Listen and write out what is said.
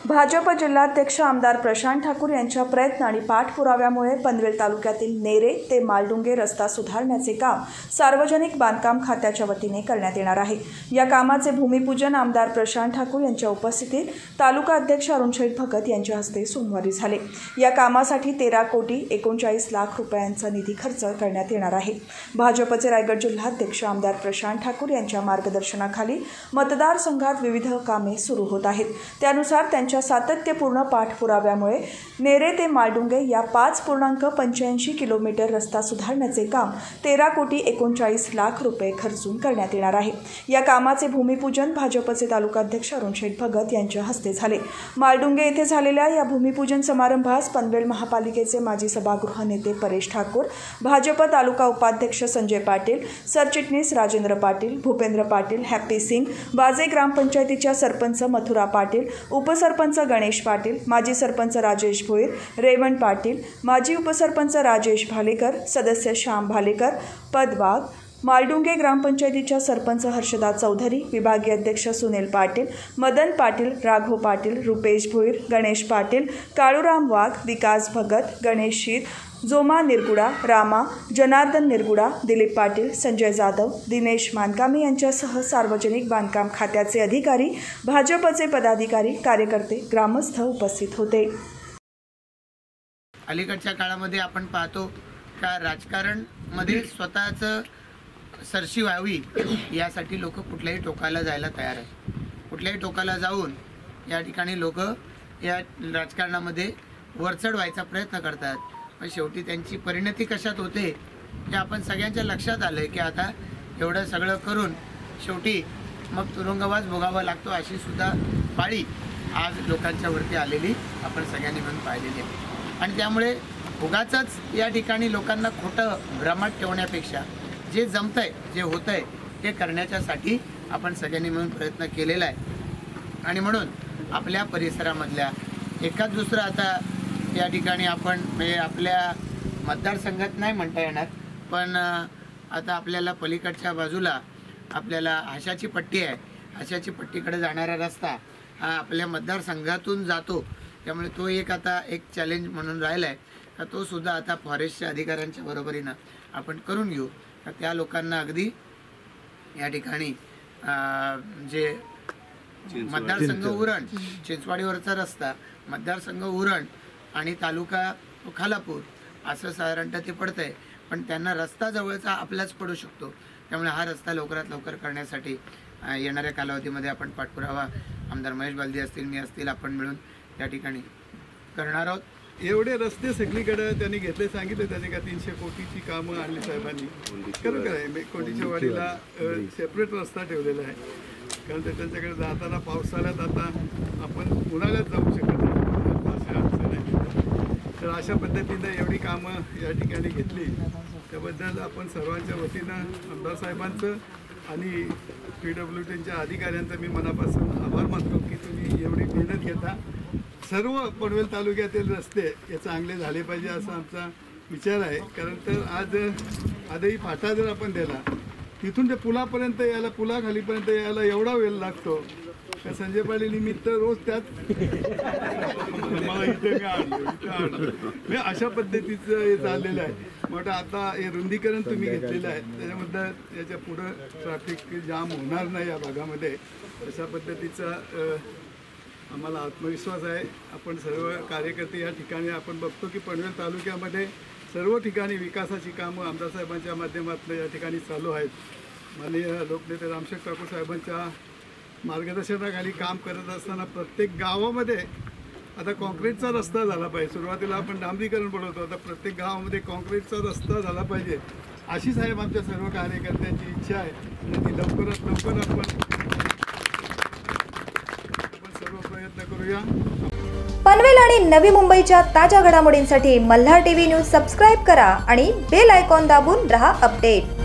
भाजप जिल्हाध्यक्ष आमदार प्रशांत ठाकूर यांच्या प्रयत्न आणि पाठपुराव्यामुळे पनवेल तालुक्यातील नेरे ते मालडुंगे रस्ता सुधारण्याचे काम सार्वजनिक बांधकाम खात्याच्या वतीने करण्यात येणार आहे। या कामाचे भूमिपूजन आमदार प्रशांत ठाकूर यांच्या उपस्थितीत तालुका अध्यक्ष अरुणशेठ भगत यांच्या हस्ते सोमवारी झाले। या कामासाठी 13,39,00,000 रुपयांचा निधी खर्च करण्यात येणार आहे। भाजपचे रायगड जिल्हाध्यक्ष आमदार प्रशांत ठाकूर यांच्या मार्गदर्शनाखाली मतदारसंघात विविध कामे सुरू होत आहेत। त्यानुसार त्यांच्या सातत्यपूर्ण पाठपुराव्यामुळे नेरे ते मालडुंगे या 5.85 किलोमीटर रस्ता सुधारण्याचे काम 13,39,00,000 रुपये खर्चून करण्यात येणार आहे। या कामाचे भूमिपूजन भाजपचे तालुकाध्यक्ष अरुणशेठ भगत यांच्या हस्ते झाले। मालडुंगे येथे झालेल्या या भूमिपूजन समारंभास पनवेल महापालिकेचे माजी सभागृह नेते परेश ठाकूर, भाजप तालुका उपाध्यक्ष संजय पाटील, सरचिटणीस राजेंद्र पाटील, भूपेंद्र पाटील, हॅप्पी सिंग, बाजे ग्रामपंचायतीच्या सरपंच मथुरा पाटील, उपसरपंच गणेश पाटील, माजी सरपंच राजेश भोईर, रेवण पाटील, माजी उपसरपंच राजेश भालेकर, सदस्य श्याम भालेकर, पद वाघ, मालडुंगे ग्रामपंचायतीच्या सरपंच हर्षदा चौधरी, विभागीय अध्यक्ष सुनील पाटील, मदन पाटील, राघव पाटील, रुपेश भोईर, गणेश पाटील, काळूराम वाघ, विकास भगत, गणेश शीर, जोमा निरगुडा, रामा, जनार्दन निरगुडा, दिलीप पाटील, संजय जाधव, दिनेश मानकामी यांच्यासह सार्वजनिक बांधकाम खात्याचे अधिकारी, भाजपचे पदाधिकारी, कार्यकर्ते, ग्रामस्थ उपस्थित होते। अलीकडच्या काळामध्ये आपण पाहतो का राजकारण मध्ये स्वतःचं सरशी व्हावी यासाठी लोक कुठल्याही टोकाला जायला तयार आहेत। कुठल्याही टोकाला जाऊन या ठिकाणी लोक या राजकारणामध्ये वरचढ व्हायचा प्रयत्न करतात, पण शेवटी त्यांची परिणती कशात होते हे आपण सगळ्यांच्या लक्षात आलं की आता एवढं सगळं करून शेवटी मग तुरुंगवास भोगावा लागतो अशी सुद्धा पाळी आज लोकांच्या वरती आलेली आपण सगळ्यांनी म्हणून पाहिलेली आहे। आणि त्यामुळे उगाचच या ठिकाणी लोकांना खोटं भ्रमात ठेवण्यापेक्षा जे जमतंय, जे होतंय ते करण्याच्यासाठी आपण सगळ्यांनी म्हणून प्रयत्न केलेला आहे। आणि म्हणून आपल्या परिसरामधल्या एकाच दुसरं आता या ठिकाणी आपण म्हणजे आपल्या मतदारसंघात नाही म्हणता येणार, पण आता आपल्याला पलीकडच्या बाजूला आपल्याला आशाची पट्टी आहे, आशाची पट्टीकडे जाणारा रस्ता हा आपल्या मतदारसंघातून जातो। त्यामुळे तो एक आता एक चॅलेंज म्हणून राहिला आहे का तो सुद्धा आता फॉरेस्टच्या अधिकाऱ्यांच्या बरोबरीनं आपण करून घेऊ का त्या लोकांना अगदी या ठिकाणी जे मतदारसंघ उरण, चिंचवाडीवरचा रस्ता, मतदारसंघ उरण आणि तालुका खालापूर असं साधारणतः ते पडतं आहे, पण त्यांना रस्ता जवळचा आपलाच पडू शकतो। त्यामुळे हा रस्ता लवकरात लवकर करण्यासाठी येणाऱ्या कालावधीमध्ये आपण पाठपुरावा आमदार महेश बालदी असतील, मी असतील, आपण मिळून त्या ठिकाणी करणार आहोत। एवढे रस्ते सगळीकडे त्यांनी घेतले, सांगितले त्याने का 300 कोटीची कामं आणली साहेबांनी। खरं काय मेकोटीच्या वाडीला सेपरेट रस्ता ठेवलेला आहे, कारण त्यांच्याकडे जाताना पावसाळ्यात आता आपण उन्हाळ्यात जाऊ शकत नाही, तर अशा पद्धतीनं एवढी कामं या ठिकाणी घेतली त्याबद्दल आपण सर्वांच्या वतीनं आमदार साहेबांचं आणि PWDच्या अधिकाऱ्यांचा मी मनापासून आभार मानतो की तुम्ही एवढी मेहनत घेता। सर्व पनवेल तालुक्यातील रस्ते हे चांगले झाले पाहिजे असा आमचा विचार आहे, कारण तर आजही फाटा जर आपण दिला तिथून ते पुलापर्यंत यायला, पुलाखालीपर्यंत यायला एवढा वेळ लागतो का संजय पाटील निमित्त रोज त्यात मला इथे का आणलं अशा पद्धतीचं हे चाललेलं आहे। मग आता हे रुंदीकरण तुम्ही घेतलेलं आहे त्याच्यामध्ये याच्या पुढं ट्रॅफिक जाम होणार नाही या भागामध्ये, अशा पद्धतीचा आम्हाला आत्मविश्वास आहे। आपण सर्व कार्यकर्ते या ठिकाणी आपण बघतो की पनवेल तालुक्यामध्ये सर्व ठिकाणी विकासाची कामं आमदार साहेबांच्या माध्यमातून या ठिकाणी चालू आहेत। माननीय लोकनेते रामशेठ ठाकूर साहेबांच्या मार्गदर्शनाखाली काम करत असताना प्रत्येक गावामध्ये आता कॉन्क्रीटचा रस्ता झाला पाहिजे। सुरुवातीला आपण डांबरीकरण बोलवतो, आता प्रत्येक गावामध्ये कॉन्क्रीटचा रस्ता झाला पाहिजे अशी साहेब आमच्या सर्व कार्यकर्त्यांची इच्छा आहे आणि ती लवकरात लवकर आपण सर्व प्रयत्न करूया। पनवेल आणि नवी मुंबईच्या ताज्या घडामोडींसाठी मल्हार टीव्ही न्यूज सबस्क्राईब करा आणि बेल आयकॉन दाबून रहा अपडेट।